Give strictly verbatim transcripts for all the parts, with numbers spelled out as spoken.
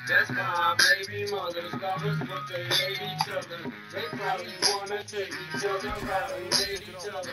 That's why baby mothers lovers, but they hate each other. They probably wanna take each other out and hate each other.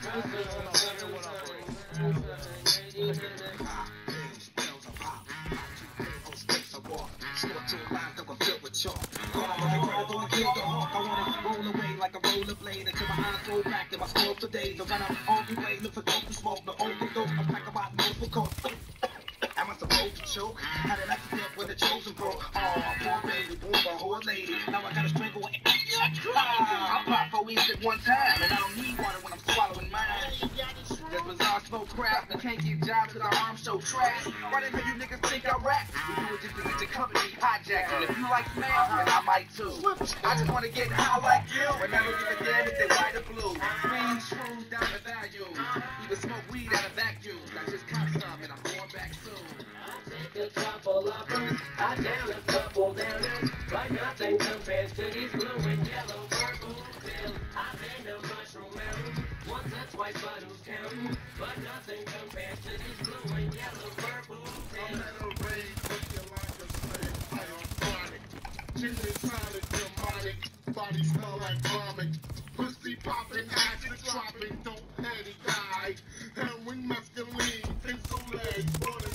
Roll away like a rollerblade until my eyes roll back and my skull for days. I'm gonna all the way, look for dope to smoke, the only dope I'm back about multiple coke. Am I supposed to choke? Had an accident when the chosen broke. Oh, poor baby, born by a whole lady. Now I gotta strangle it. I pop for weeks at one time, and I don't need water when I'm swallowing mine. This bizarre smoke crap, I can't get jobs cause our arms so trash. Why the hell you niggas think I rap? We do it just to get your company hijacked. And if you like man, then I might too. I just wanna get high like you, and I don't give a damn if they white or blue. Green shrooms down the value. Even smoke weed out of vacuum. I just caught some and I'm going back soon. A couple of them, I down a couple downers, but nothing compares to these blue and yellow purple pills. I've been to mushroom mountain, once or twice, but who's counting? But nothing compares to these blue and yellow purple pills. I'm at a rave, looking like a slave, I am chronic. Chilling, silent, demonic, body smell like vomit. Pussy popping, acid dropping, don't let it die. Heroin, mescaline, pencil legs, bullets.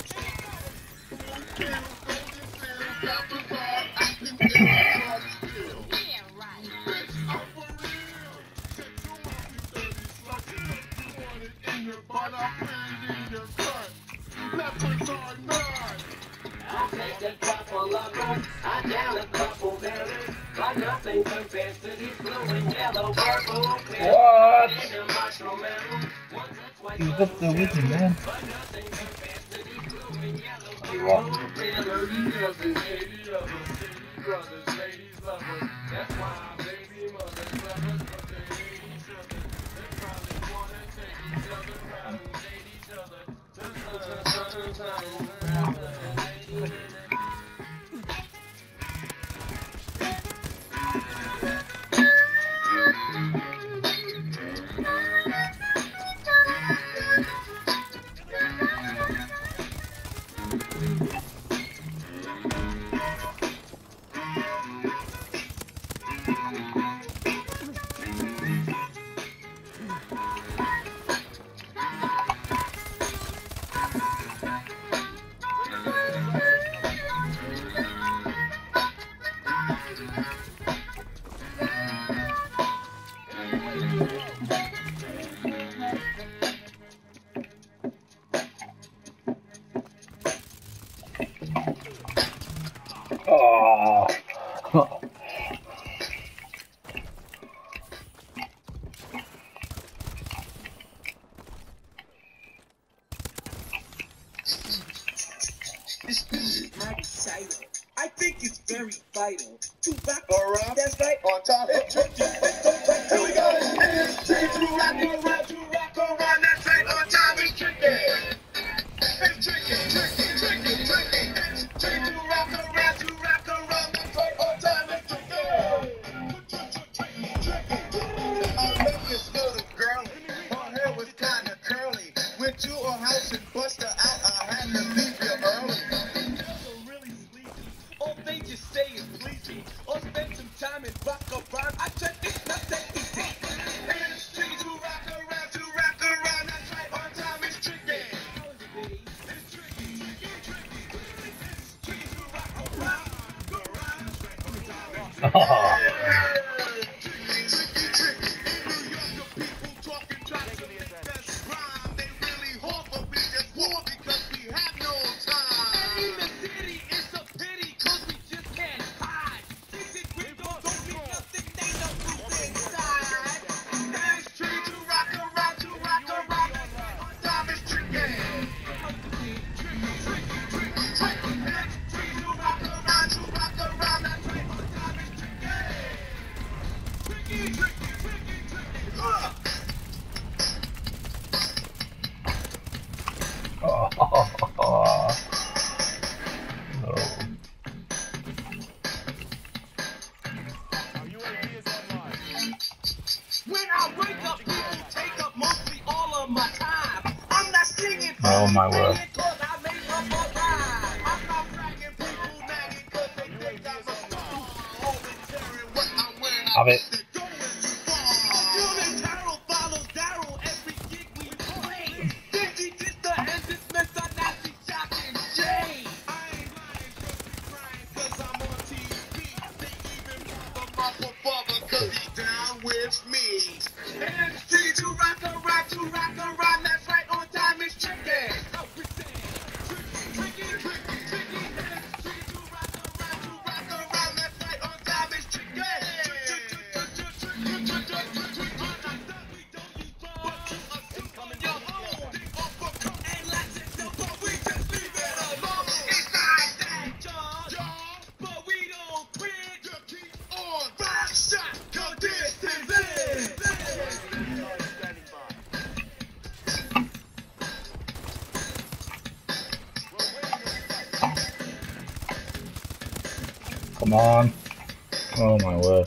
I'll take a couple of them, I down a couple downers, but nothing compares to these blue and yellow purple pills. What? He's up there with me, man. But nothing compares to these blue and yellow purple pills. Brothers, ladies, lovers, that's why baby mothers love us, but they hate each other. They probably wanna take each other out and hate each other. Oh. I think it's very vital to rock around. That's right. On top of it. Here we go. It's tricky to rock around, to rock around. That's right. On top it's tricky. It's tricky, tricky, tricky, tricky. It's tricky to rock around, to rock around. That's right. On top it's tricky. Tricky, tricky. I met this little girl. Her hair was kind of curly. Went to her house and bust her out. I had to leave her early. They just stay and sleepy, or spend some time and rock around. I said it's not that easy. It's tricky to rock around, to rock around. That's right, on time it's tricky. It's tricky, tricky, tricky. It's tricky to rock around, around. That's right, on time it's tricky. Tricky, tricky, tricky. New Yorker people talking, trying to make that rhyme. They really hard, but we just war because we have no time. And in the city, it's a pity. Oh my word. Have it. Come on. Oh my word.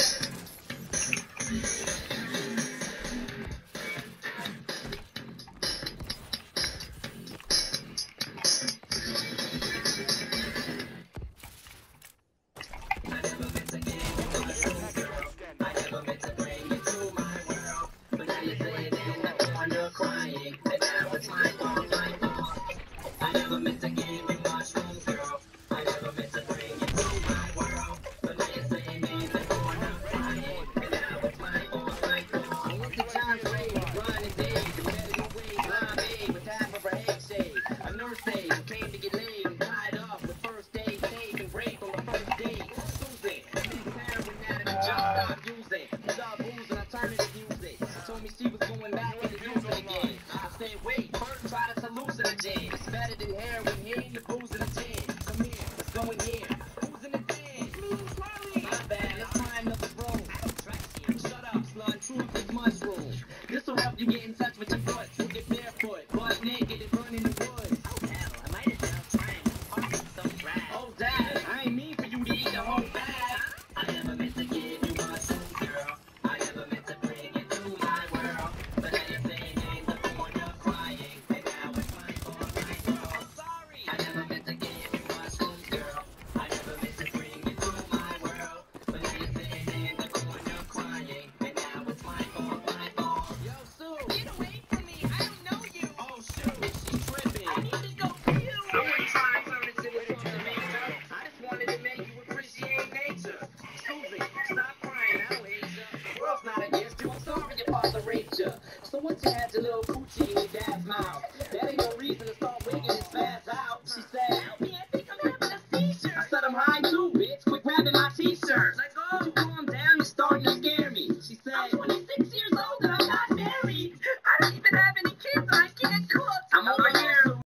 So once you had your little coochie in your dad's mouth, that ain't no reason to start wigging his spaz out. She said, help me, I think I'm having a seizure. I said, I'm high too, bitch.